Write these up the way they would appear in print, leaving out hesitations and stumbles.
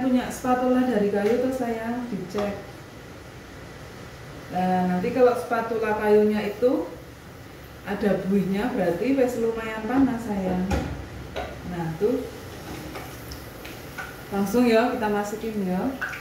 punya spatula dari kayu tuh sayang, dicek. Nah, nanti kalau spatula kayunya itu ada buihnya berarti wes lumayan panas sayang. Nah tuh langsung ya kita masukin ya.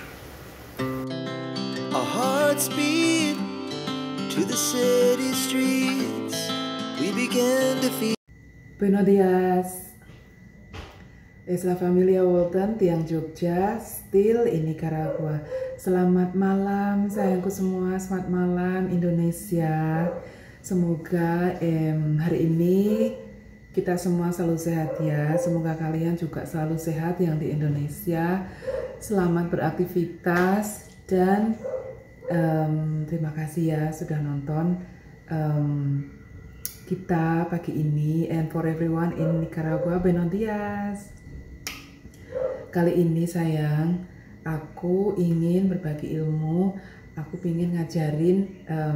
Our hearts beat to the city streets. We began to feel. Buenos días. Es la familia Walton, Tiang Jogja, still in Nicaragua. Selamat malam sayangku semua, selamat malam Indonesia. Semoga hari ini kita semua selalu sehat ya. Semoga kalian juga selalu sehat yang di Indonesia. Selamat beraktivitas dan terima kasih ya sudah nonton kita pagi ini. And for everyone in Nicaragua, buenos días. Kali ini sayang, aku ingin berbagi ilmu. Aku ingin ngajarin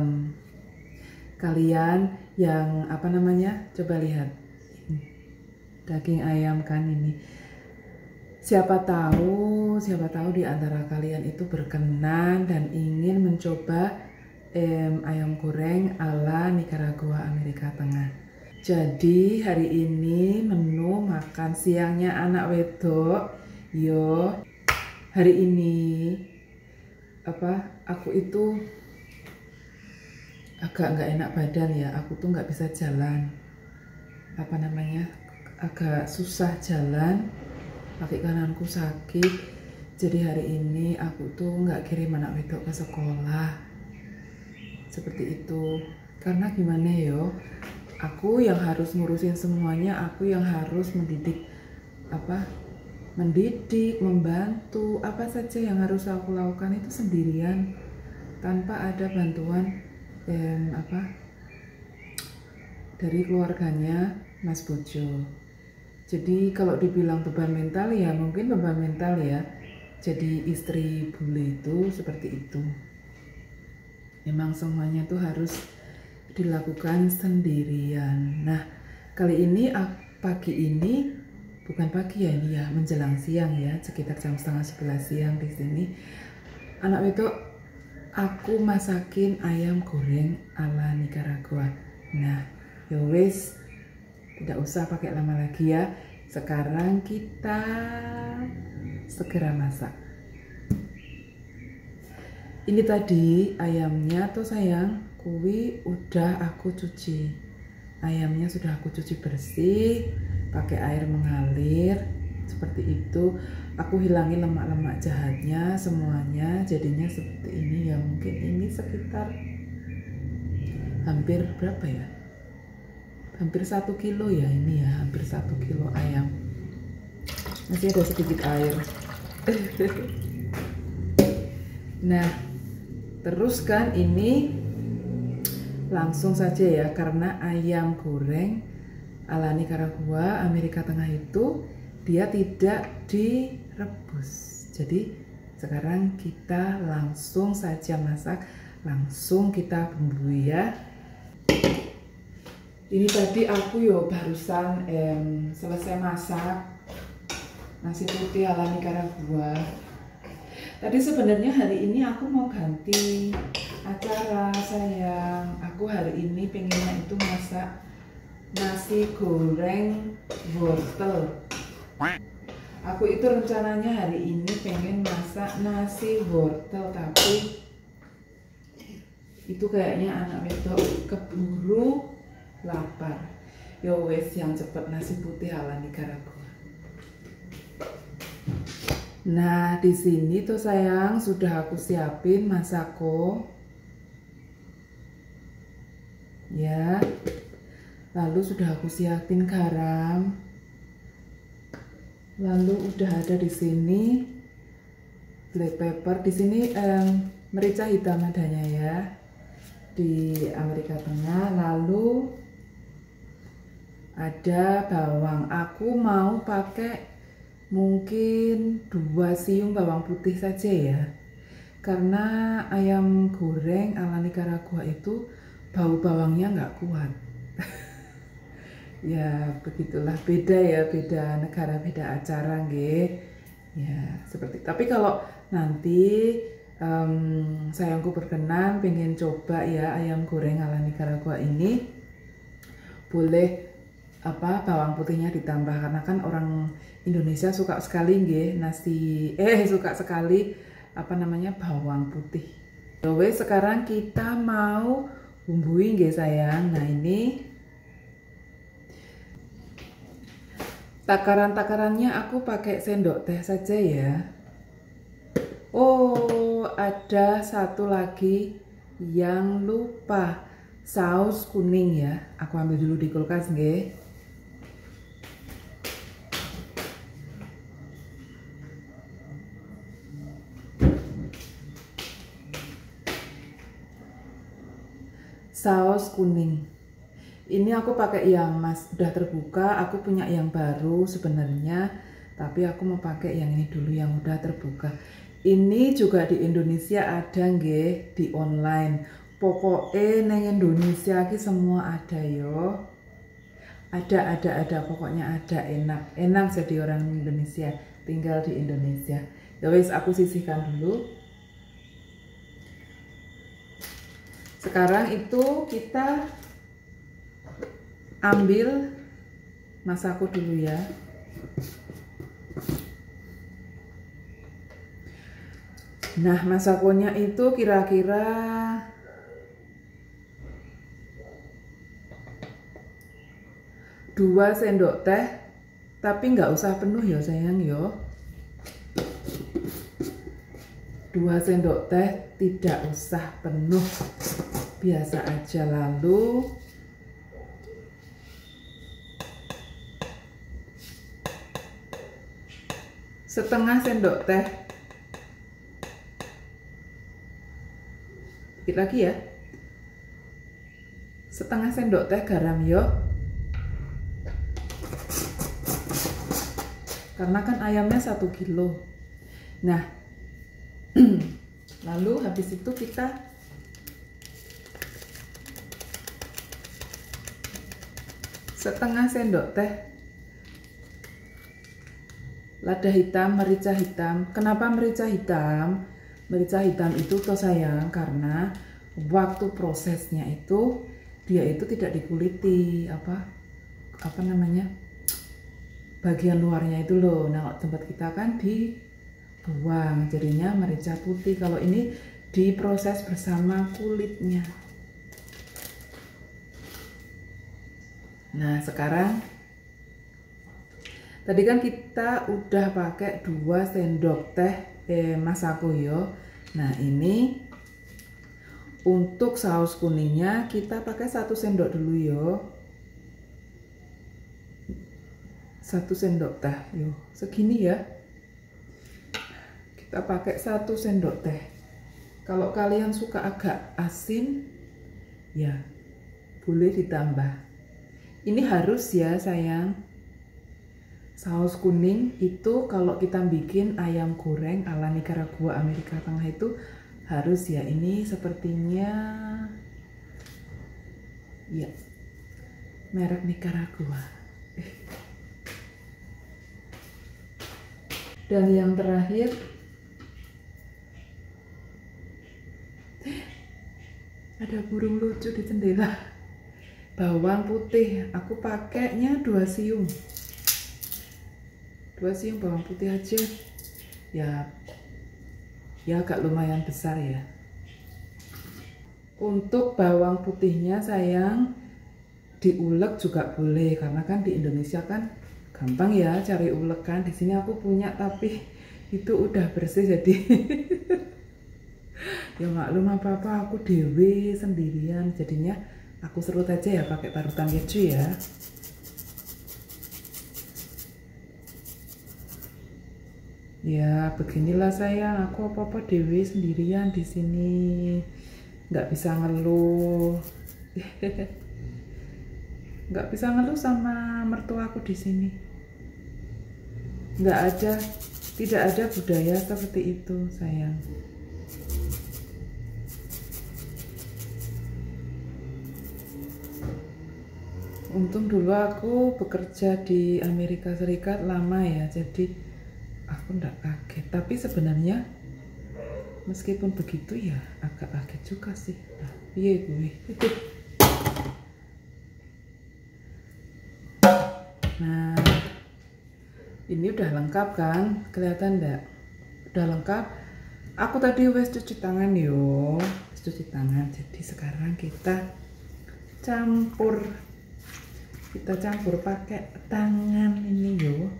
kalian yang apa namanya, coba lihat daging ayam kan ini. Siapa tahu di antara kalian itu berkenan dan ingin mencoba ayam goreng ala Nicaragua, Amerika Tengah. Jadi hari ini menu makan siangnya anak wedok. Yo, hari ini aku itu agak nggak enak badan ya. Aku tuh nggak bisa jalan, agak susah jalan, kaki kananku sakit. Jadi hari ini aku tuh nggak kirim anak wedok ke sekolah seperti itu. Karena gimana yo, aku yang harus ngurusin semuanya, aku yang harus mendidik, membantu, apa saja yang harus aku lakukan itu sendirian tanpa ada bantuan dari keluarganya Mas Bojo. Jadi kalau dibilang beban mental ya mungkin beban mental ya. Jadi istri bule itu seperti itu. Memang semuanya tuh harus dilakukan sendirian. Nah, kali ini pagi ini bukan pagi ya, ini ya menjelang siang ya, sekitar jam 10:30 siang di sini. Anak itu aku masakin ayam goreng ala Nicaragua. Nah, yowes, tidak usah pakai lama lagi ya. Sekarang kita segera masak. Ini tadi ayamnya tuh sayang, kuwi udah aku cuci. Ayamnya sudah aku cuci bersih pakai air mengalir seperti itu. Aku hilangin lemak-lemak jahatnya semuanya, jadinya seperti ini ya. Mungkin ini sekitar hampir berapa ya, hampir 1 kilo ya ini ya, hampir 1 kilo ayam. Masih ada sedikit air. Nah terus kan ini langsung saja ya, karena ayam goreng ala Nicaragua, Amerika Tengah itu dia tidak direbus. Jadi sekarang kita langsung saja masak, langsung kita bumbui ya. Ini tadi aku barusan selesai masak nasi putih ala Nicaragua. Tadi sebenarnya hari ini aku mau ganti acara sayang. Aku hari ini pengennya itu masak nasi goreng wortel. Aku itu rencananya hari ini pengen masak nasi wortel, tapi itu kayaknya anak wedok keburu lapar. Yo wes, yang cepet nasi putih ala Nicaragua. Nah di sini tuh sayang sudah aku siapin masako ya. Lalu sudah aku siapin garam. Lalu udah ada di sini black pepper. Di sini merica hitam adanya ya di Amerika Tengah. Lalu ada bawang. Aku mau pakai mungkin 2 siung bawang putih saja ya. Karena ayam goreng ala Nicaragua itu bau bawangnya nggak kuat. Ya begitulah, beda ya, beda negara beda acara nggih. Ya, seperti. Tapi kalau nanti sayangku berkenan pengen coba ya ayam goreng ala Nicaragua ini, boleh bawang putihnya ditambah, karena kan orang Indonesia suka sekali nggih suka sekali bawang putih. Wes, sekarang kita mau bumbui nggih sayang. Nah, ini takaran-takarannya aku pakai sendok teh saja ya. Oh, ada satu lagi yang lupa, saus kuning ya. Aku ambil dulu di kulkas nggih. Saus kuning. Ini aku pakai yang udah terbuka, aku punya yang baru sebenarnya, tapi aku mau pakai yang ini dulu yang udah terbuka. Ini juga di Indonesia ada nggih, di online. Pokoknya neng Indonesia ki semua ada yo. Ada, pokoknya ada, enak jadi orang Indonesia, tinggal di Indonesia. Ya wes, aku sisihkan dulu. Sekarang itu kita ambil masako dulu ya. Nah, masakonya itu kira-kira 2 sendok teh, tapi nggak usah penuh ya sayang yo. 2 sendok teh, tidak usah penuh, biasa aja. Lalu setengah sendok teh, dikit lagi ya, setengah sendok teh garam yo, karena kan ayamnya 1 kilo. Nah, lalu habis itu kita setengah sendok teh lada hitam, merica hitam. Kenapa merica hitam? Merica hitam itu toh sayang, karena waktu prosesnya itu dia itu tidak dikuliti bagian luarnya itu loh. Nah, tempat kita kan dibuang, jadinya merica putih. Kalau ini diproses bersama kulitnya. Nah, sekarang tadi kan kita udah pakai 2 sendok teh masako yo. Nah, ini untuk saus kuningnya kita pakai 1 sendok dulu yo. 1 sendok teh yo, segini ya. Kita pakai 1 sendok teh. Kalau kalian suka agak asin ya boleh ditambah. Ini harus ya sayang. Saus kuning itu kalau kita bikin ayam goreng ala Nicaragua Amerika Tengah itu harus ya. Ini sepertinya ya merek Nicaragua. Dan yang terakhir ada burung lucu di jendela. Bawang putih, aku pakainya 2 siung. 2 siung bawang putih aja. Ya agak lumayan besar ya. Untuk bawang putihnya sayang diulek juga boleh, karena kan di Indonesia kan gampang ya cari ulekan. Di sini aku punya tapi itu udah bersih jadi ya maklum apa aku dewe sendirian, jadinya aku serut aja ya pakai parutan keju ya. Ya beginilah sayang, aku apa-apa dewe sendirian di sini, nggak bisa ngeluh. Nggak bisa ngeluh sama mertuaku di sini. Tidak ada budaya seperti itu sayang. Untung dulu aku bekerja di Amerika Serikat lama ya, jadi aku ndak kaget, tapi sebenarnya meskipun begitu ya agak kaget juga sih. Nah, iya gue. Nah, ini udah lengkap kan? Kelihatan ndak? Udah lengkap. Aku tadi wes cuci tangan yo, cuci tangan. Jadi sekarang kita campur pakai tangan ini yo.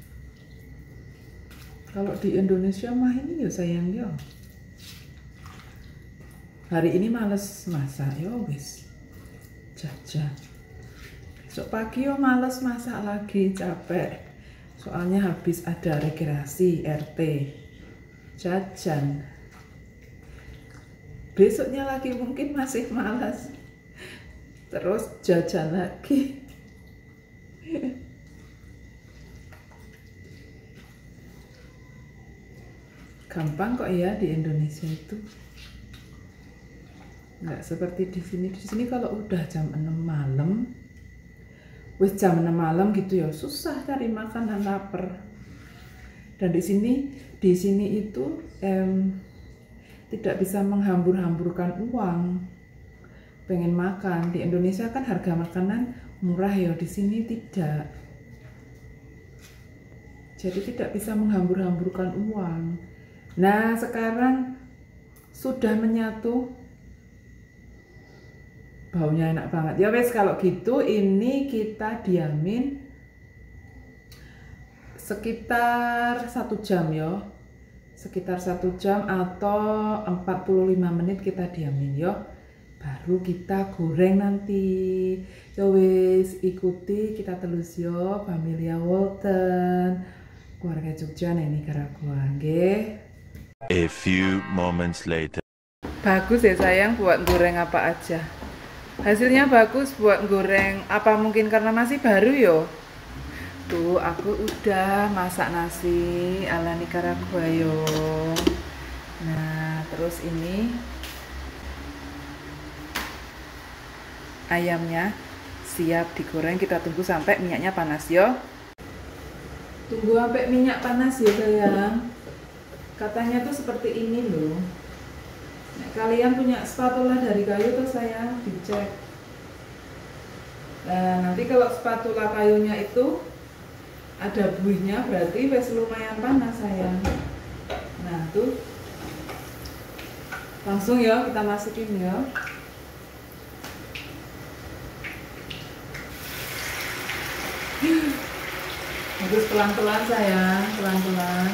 Kalau di Indonesia mah ini yo sayang yo. Hari ini males masak yo wis jajan. Besok pagi yo males masak lagi, capek. Soalnya habis ada rekreasi RT. Jajan. Besoknya lagi mungkin masih malas. Terus jajan lagi. Gampang kok ya di Indonesia itu. Nggak seperti di sini. Di sini kalau udah jam 6 malam, wis jam 6 malam gitu ya, susah cari makanan, lapar. Dan di sini itu tidak bisa menghambur-hamburkan uang. Pengen makan. Di Indonesia kan harga makanan murah ya, di sini tidak. Jadi tidak bisa menghambur-hamburkan uang. Nah, sekarang sudah menyatu. Baunya enak banget. Ya wes kalau gitu ini kita diamin sekitar 1 jam ya. Sekitar 1 jam atau 45 menit kita diamin ya. Baru kita goreng nanti. Ya wes ikuti kita telus yo Familia Walton. Keluarga Jogja nih Nicaragua, nggih. A few moments later. Bagus ya sayang buat goreng apa aja. Hasilnya bagus buat goreng apa mungkin karena masih baru yo. Tuh aku udah masak nasi ala Nicaragua yo. Nah terus ini ayamnya siap digoreng, kita tunggu sampai minyaknya panas yo. Tunggu sampai minyak panas ya sayang. Katanya tuh seperti ini loh. Nah, kalian punya spatula dari kayu tuh sayang, dicek. Nah, nanti kalau spatula kayunya itu ada buihnya berarti wes lumayan panas sayang. Nah tuh langsung ya kita masukin ya. Terus pelan-pelan sayang, pelan-pelan.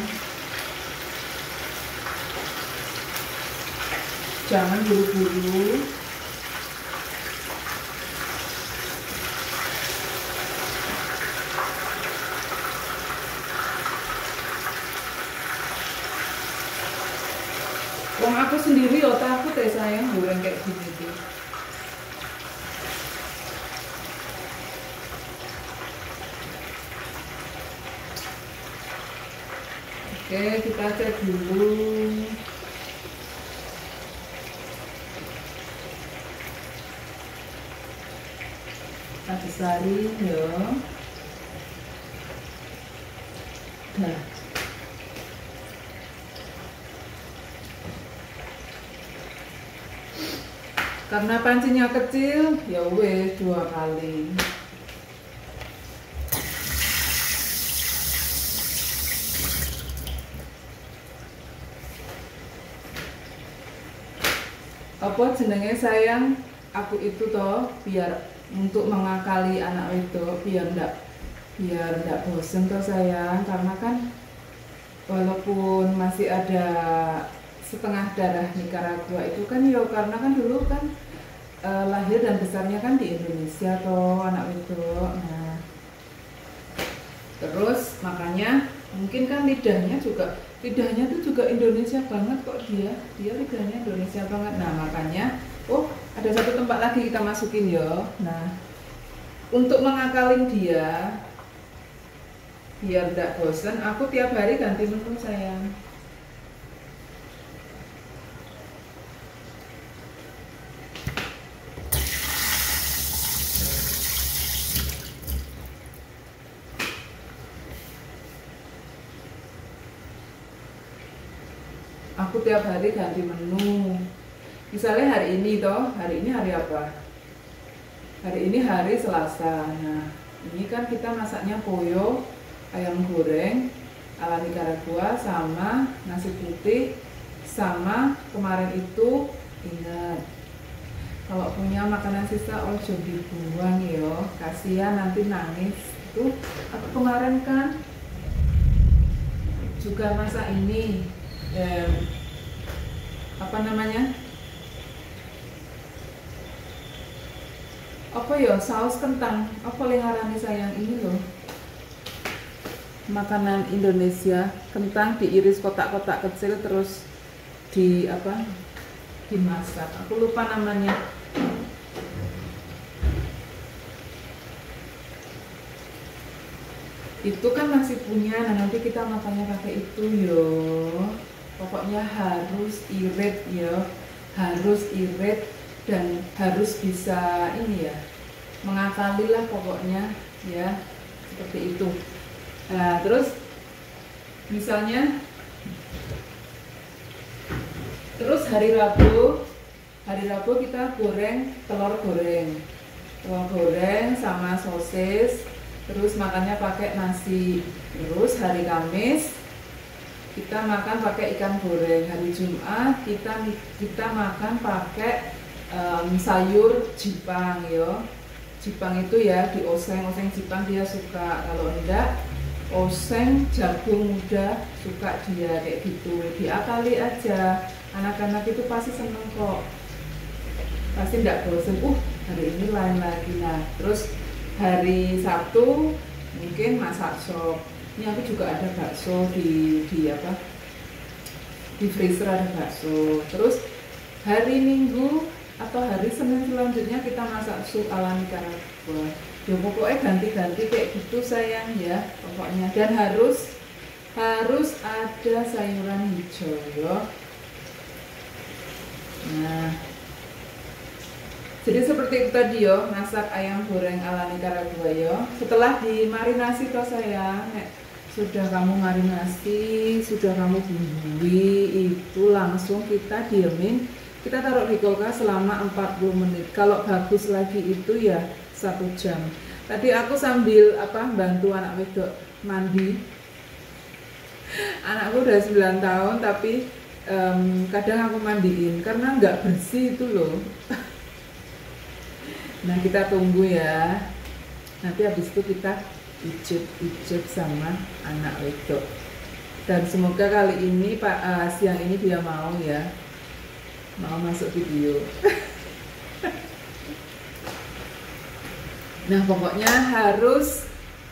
Jangan buru-buru. Wong aku sendiri yo takut ya sayang goreng kayak gini tuh. Oke, kita cek dulu. Kita besarin ya. Nah. Karena pancinya kecil, ya wes 2 kali. Apa jenenge sayang, aku itu toh biar untuk mengakali anak itu biar ndak bosen toh sayang, karena kan walaupun masih ada setengah darah Nicaragua itu kan yo karena kan dulu kan lahir dan besarnya kan di Indonesia toh anak itu. Nah terus makanya mungkin kan lidahnya tuh juga Indonesia banget kok dia lidahnya Indonesia banget. Nah makanya ada satu tempat lagi kita masukin yo. Nah untuk mengakalin dia biar tidak bosan, aku tiap hari ganti menu sayang. aku tiap hari ganti menu. Misalnya hari ini hari ini hari apa? Hari ini hari Selasa. Nah, ini kan kita masaknya poyo, ayam goreng ala Nicaragua sama nasi putih, sama kemarin itu ingat kalau punya makanan sisa ojo dibuang yo, kasihan nanti nangis. Itu aku kemarin kan juga masak ini apa namanya, apa ya, saus kentang, apa lengarane sayang ini loh, makanan Indonesia, kentang diiris kotak-kotak kecil terus di apa, dimasak, aku lupa namanya. Itu kan masih punya, nah nanti kita makannya pakai itu yo, pokoknya harus irit yo, harus irit dan harus bisa ini ya, mengakali lah pokoknya ya, seperti itu. Nah terus misalnya terus hari Rabu kita goreng telur goreng sama sosis, terus makannya pakai nasi. Terus hari Kamis kita makan pakai ikan goreng. Hari Jumat kita makan pakai sayur jipang yo. Jipang itu ya dioseng jipang dia suka, kalau enggak oseng jagung muda suka dia, kayak gitu. Diakali aja, anak-anak itu pasti seneng kok, pasti enggak bosen. Hari ini lain lagi. Nah terus hari Sabtu mungkin masak sop. Ini aku juga ada bakso di apa, di freezer ada bakso. Terus hari Minggu atau hari Senin selanjutnya kita masak sup ala Nicaragua. Ya pokoknya ganti-ganti kayak gitu sayang ya pokoknya. Dan harus ada sayuran hijau ya. Nah jadi seperti itu tadi yo, masak ayam goreng ala Nicaragua yo. Setelah dimarinasi toh sayang, sudah kamu marinasi, sudah kamu bumbui, itu langsung kita diemin, kita taruh di kulkas selama 40 menit. Kalau bagus lagi itu ya 1 jam. Tadi aku sambil bantu anak wedok mandi. Anakku udah 9 tahun tapi kadang aku mandiin karena nggak bersih itu loh. Nah kita tunggu ya, nanti habis itu kita icip sama anak wedok. Dan semoga kali ini siang ini dia mau masuk video. Nah pokoknya harus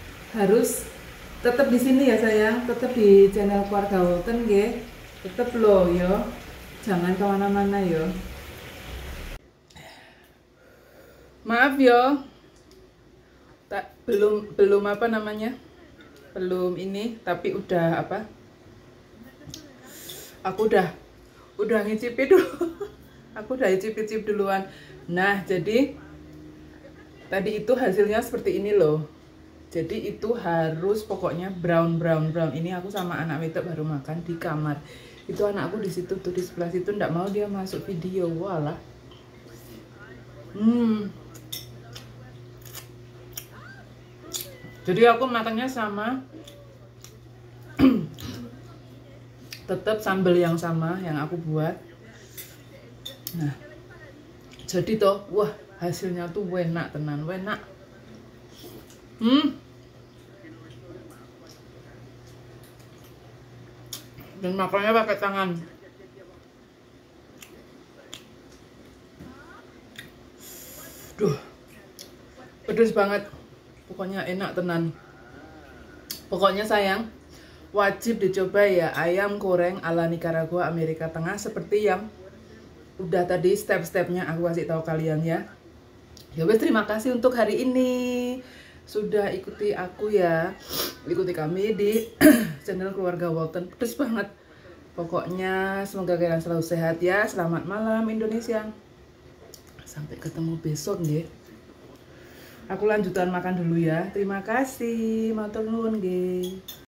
tetap di sini ya sayang, tetap di channel Keluarga Walton ya, tetap loh yo, jangan kemana-mana yo. Maaf yo, belum apa namanya, belum ini, tapi udah apa? Aku udah ngicipin dulu. Aku udah icip duluan. Nah jadi tadi itu hasilnya seperti ini loh. Jadi itu harus pokoknya brown. Ini aku sama anak wedok baru makan di kamar. Itu anakku di situ tuh, di sebelah situ, ndak mau dia masuk video. Walah. Jadi aku makannya sama tetap sambal yang sama yang aku buat. Nah, jadi toh, wah hasilnya tuh enak tenan, enak. Dan makannya pakai tangan. Duh, pedes banget. Pokoknya enak tenan. Pokoknya sayang, wajib dicoba ya ayam goreng ala Nicaragua Amerika Tengah, seperti yang udah tadi step-stepnya aku kasih tahu kalian ya. Ya wes, terima kasih untuk hari ini sudah ikuti aku ya, ikuti kami di channel Keluarga Walton. Pedes banget. Pokoknya semoga kalian selalu sehat ya. Selamat malam Indonesia. Sampai ketemu besok ya. Aku lanjutan makan dulu ya. Terima kasih. Matur nuwun nggih.